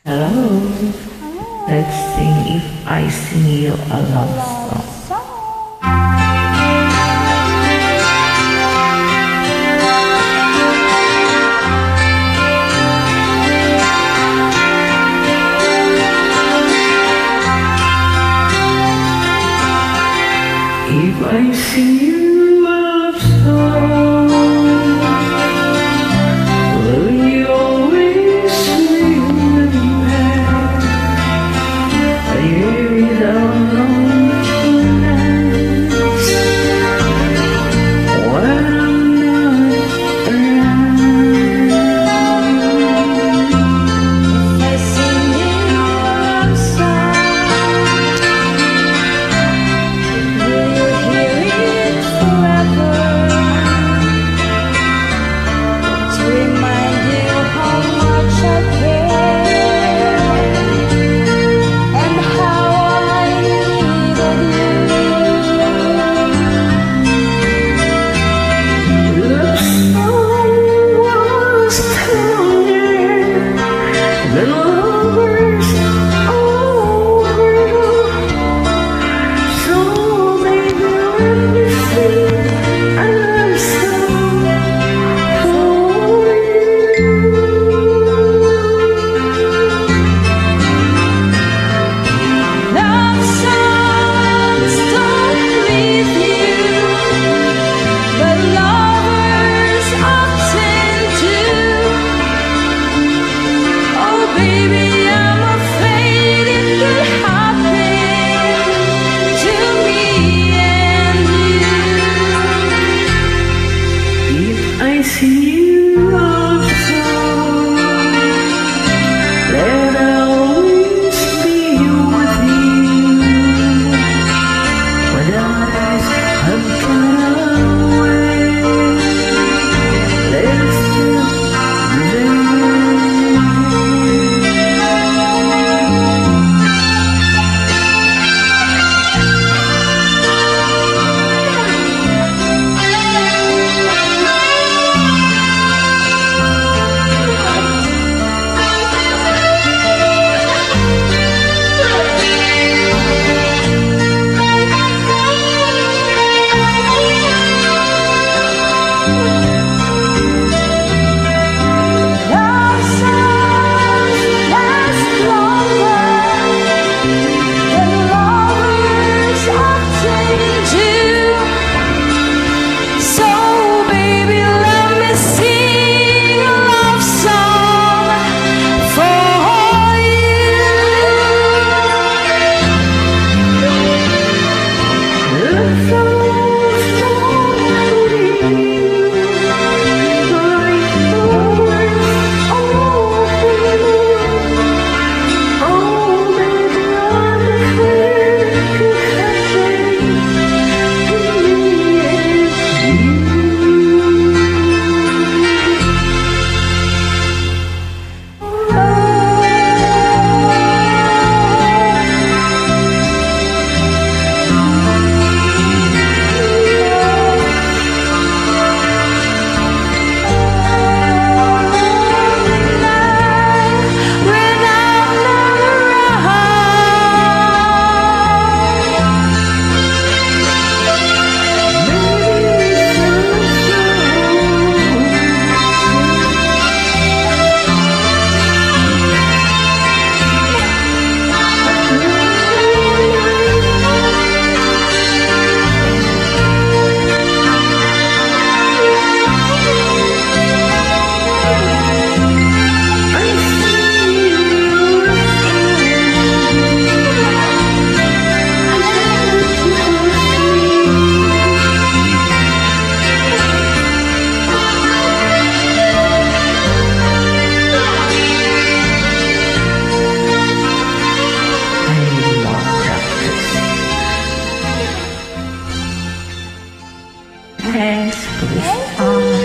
Hello, let's sing if I sing you a love song. If I sing you a love song, will you always remember a year without loneliness when I'm not around? If I sing you a love song, will you hear it forever? To remind you how much I care and how I needed you. The song was stronger than lovers over. So baby, let me sing a love song for you. Love songs don't leave you, but lovers often do. Oh baby, I'm afraid it could happen to me and you. If I sing you a love song, let always be with you. When others have gone away, there's still there. Love songs last longer than lovers often do. So baby, let me sing a love song for you. The song for you. Thanks for this time.